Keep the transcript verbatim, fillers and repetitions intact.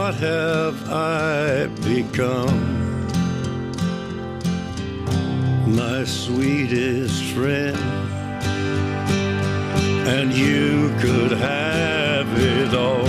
what have I become? My sweetest friend, and you could have it all.